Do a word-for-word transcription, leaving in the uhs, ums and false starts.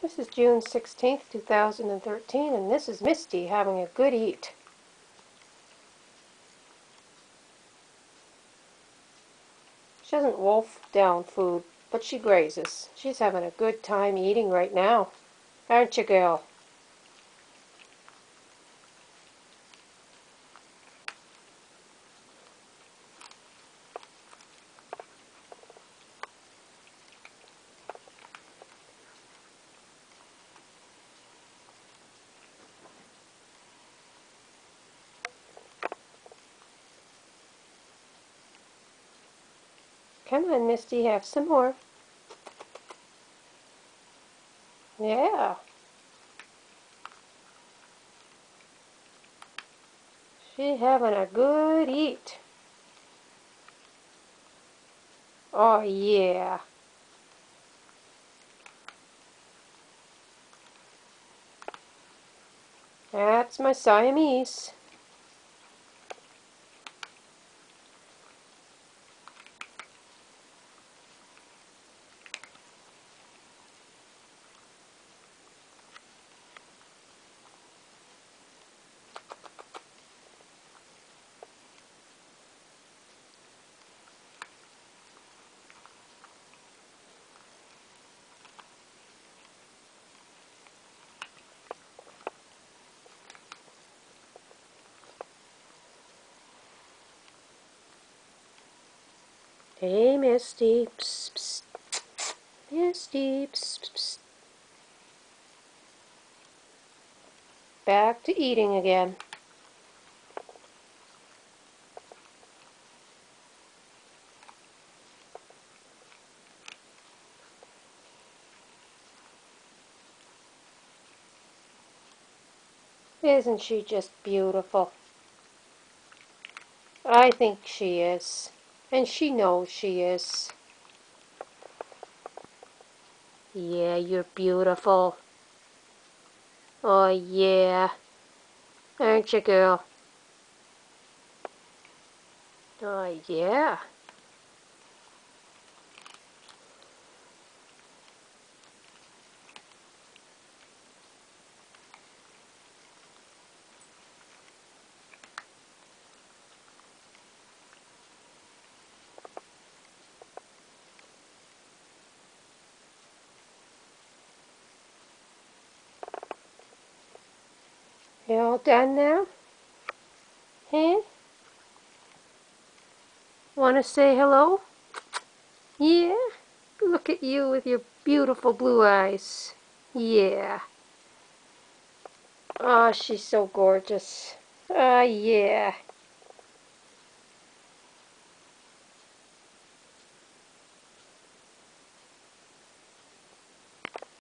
This is June sixteenth, two thousand thirteen, and this is Misty having a good eat. She doesn't wolf down food, but she grazes. She's having a good time eating right now. Aren't you, girl? Come on, Misty, have some more. Yeah. She's having a good eat. Oh, yeah. That's my Siamese. Hey, Misty. Psst, psst. Misty. Psst, psst. Back to eating again. Isn't she just beautiful? I think she is. And she knows she is. Yeah, you're beautiful. Oh, yeah. Aren't you, girl? Oh, yeah. You all done now? Huh? Want to say hello? Yeah? Look at you with your beautiful blue eyes. Yeah. Oh, she's so gorgeous. Ah, uh, yeah.